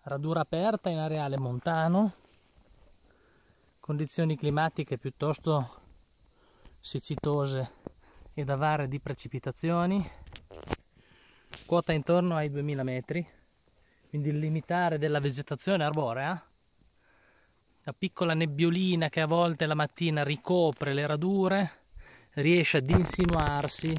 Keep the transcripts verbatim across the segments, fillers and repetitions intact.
Radura aperta in areale montano, condizioni climatiche piuttosto siccitose ed avare di precipitazioni, quota intorno ai duemila metri, quindi il limitare della vegetazione arborea, la piccola nebbiolina che a volte la mattina ricopre le radure riesce ad insinuarsi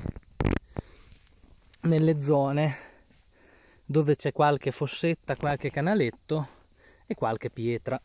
nelle zone dove c'è qualche fossetta, qualche canaletto e qualche pietra.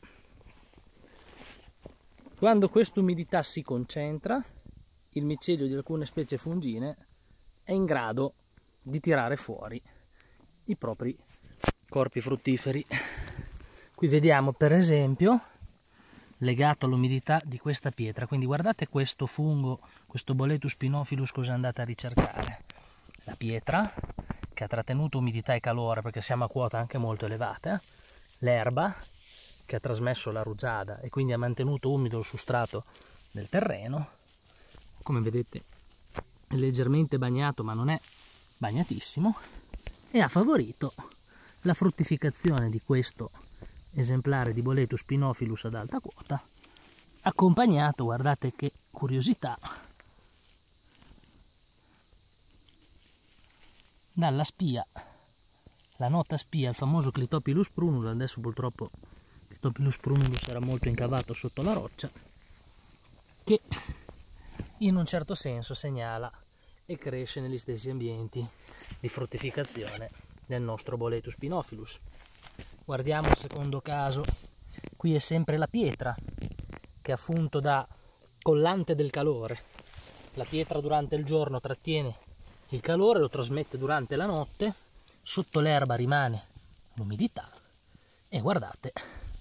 Quando questa umidità si concentra, il micelio di alcune specie fungine è in grado di tirare fuori i propri corpi fruttiferi. Qui vediamo per esempio, legato all'umidità di questa pietra, quindi guardate questo fungo, questo Boletus spinophilus, cosa andate a ricercare. La pietra che ha trattenuto umidità e calore perché siamo a quota anche molto elevate, l'erba che ha trasmesso la rugiada e quindi ha mantenuto umido il substrato del terreno, come vedete è leggermente bagnato ma non è bagnatissimo, e ha favorito la fruttificazione di questo esemplare di Boletus spinophilus ad alta quota, accompagnato, guardate che curiosità, dalla spia, la nota spia, il famoso Clitopilus prunus. Adesso purtroppo Clitopilus prunus era molto incavato sotto la roccia, che in un certo senso segnala e cresce negli stessi ambienti di fruttificazione del nostro Boletus spinophilus. Guardiamo il secondo caso, qui è sempre la pietra che appunto da collante del calore, la pietra durante il giorno trattiene il calore, lo trasmette durante la notte, sotto l'erba rimane l'umidità e guardate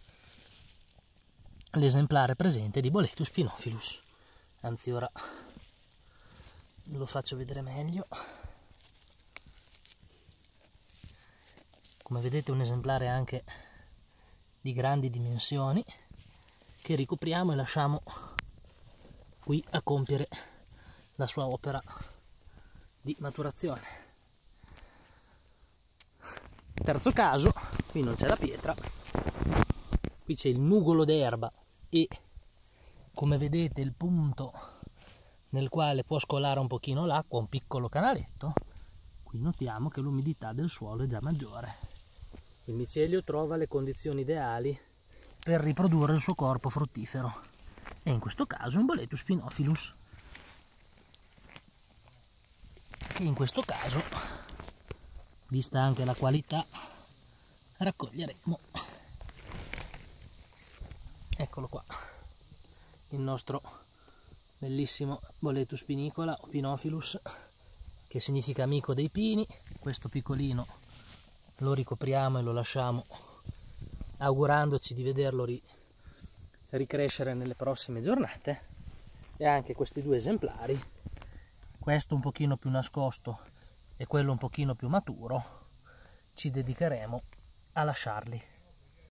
l'esemplare presente di Boletus spinophilus. Anzi, ora lo faccio vedere meglio. Come vedete, un esemplare anche di grandi dimensioni che ricopriamo e lasciamo qui a compiere la sua opera di maturazione. Terzo caso, qui non c'è la pietra, qui c'è il nugolo d'erba e, come vedete, il punto nel quale può scolare un pochino l'acqua, un piccolo canaletto. Qui notiamo che l'umidità del suolo è già maggiore. Il micelio trova le condizioni ideali per riprodurre il suo corpo fruttifero e in questo caso un Boletus spinophilus, che in questo caso, vista anche la qualità, raccoglieremo. Eccolo qua, il nostro bellissimo Boletus spinicola o Spinophilus, che significa amico dei pini. Questo piccolino lo ricopriamo e lo lasciamo, augurandoci di vederlo ri ricrescere nelle prossime giornate. E anche questi due esemplari, questo un pochino più nascosto e quello un pochino più maturo, ci dedicheremo a lasciarli